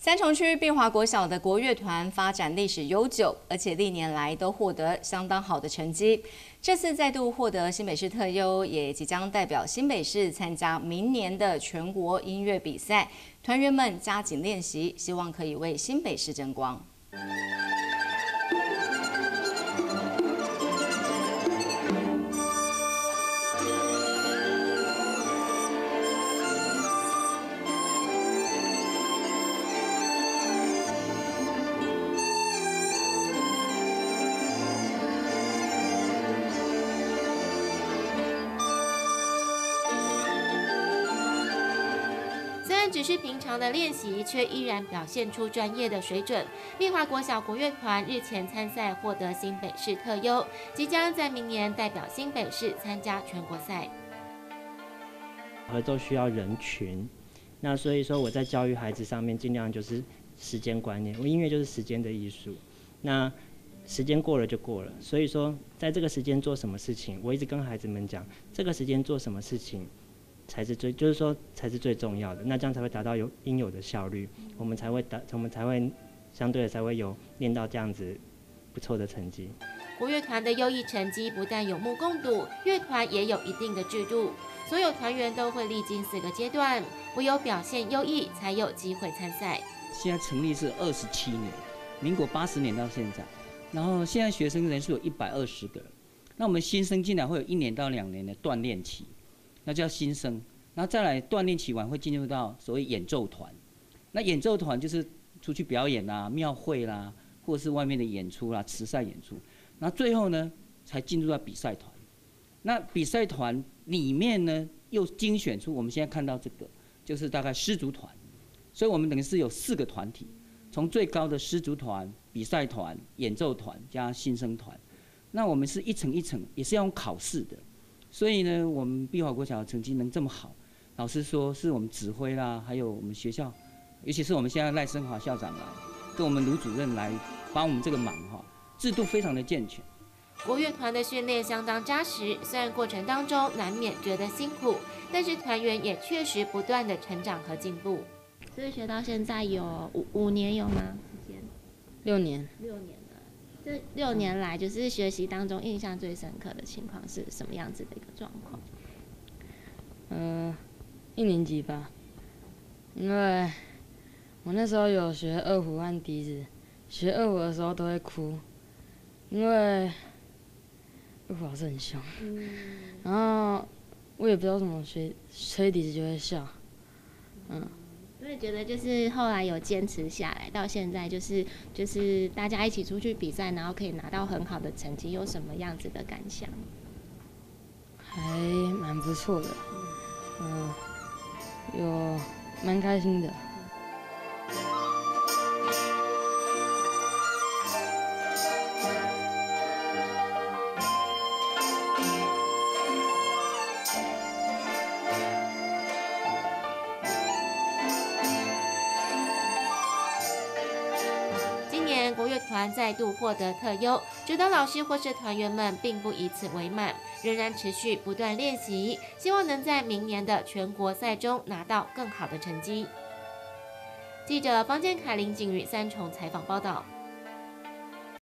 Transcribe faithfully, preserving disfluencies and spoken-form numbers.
三重区碧华国小的国乐团发展历史悠久，而且历年来都获得相当好的成绩。这次再度获得新北市特优，也即将代表新北市参加明年的全国音乐比赛。团员们加紧练习，希望可以为新北市争光。 只是平常的练习，却依然表现出专业的水准。碧华国小国乐团日前参赛获得新北市特优，即将在明年代表新北市参加全国赛。 合奏需要人群，那所以说我在教育孩子上面尽量就是时间观念，我音乐就是时间的艺术。那时间过了就过了，所以说在这个时间做什么事情，我一直跟孩子们讲，这个时间做什么事情。才是最，就是说才是最重要的，那这样才会达到有应有的效率，我们才会达，我们才会相对的才会有练到这样子不错的成绩。 国乐团的优异成绩不但有目共睹，乐团也有一定的制度，所有团员都会历经四个阶段，唯有表现优异才有机会参赛。 现在成立是二十七年，民国八十年到现在，然后现在学生人数有一百二十个，那我们新生进来会有一年到两年的锻炼期。那叫新生，然后再来锻炼期完会进入到所谓演奏团。那演奏团就是出去表演啦、庙会啦，或者是外面的演出啦、慈善演出。然后最后呢，才进入到比赛团。那比赛团里面呢，又精选出我们现在看到这个，就是大概狮族团。所以我们等于是有四个团体，从最高的狮族团、比赛团、演奏团加新生团。那我们是一层一层，也是要用考试的。所以呢，我们碧华国小的成绩能这么好，老师说是我们指挥啦，还有我们学校，尤其是我们现在赖声华校长来，跟我们卢主任来帮我们这个忙哈，制度非常的健全。 国乐团的训练相当扎实，虽然过程当中难免觉得辛苦，但是团员也确实不断的成长和进步。所以学到现在有五五年有吗？时间？ 六年。 六年。这六年来，就是学习当中印象最深刻的情况是什么样子的一个状况？ 呃，一年级吧，因为我那时候有学二胡和笛子，学二胡的时候都会哭，因为二胡老师很凶，嗯、然后我也不知道怎么学吹笛子就会笑，嗯。 所以觉得就是后来有坚持下来，到现在就是就是大家一起出去比赛，然后可以拿到很好的成绩，有什么样子的感想？ 还蛮不错的，嗯，有蛮开心的。 国乐团再度获得特优，指导老师或是团员们并不以此为满，仍然持续不断练习，希望能在明年的全国赛中拿到更好的成绩。记者方建凯、林景宇三重采访报道。